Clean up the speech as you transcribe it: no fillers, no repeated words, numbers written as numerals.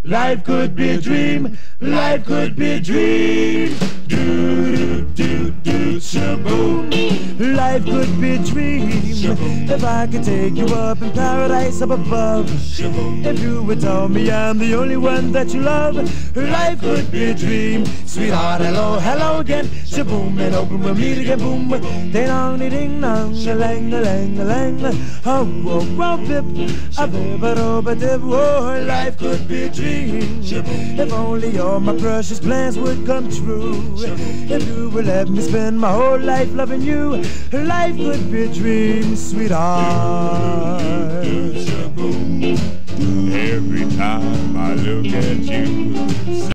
Life could be a dream. Life could be a dream. Do do do do shaboom. Life could be a dream. If I could take you up in paradise up above. If you would tell me I'm the only one that you love. Life could be a dream. Sweetheart, hello, hello again. Shaboom, and open we'll meet again. Boom, ding dong, ding dong, a lang, a lang, a lang. Oh, whoa, whoa, bip, a bip, a dip. Oh, life could be a dream. If only all my precious plans would come true. If you would let me spend my whole life loving you. Life could be a dream, sweetheart. Every time I look at you.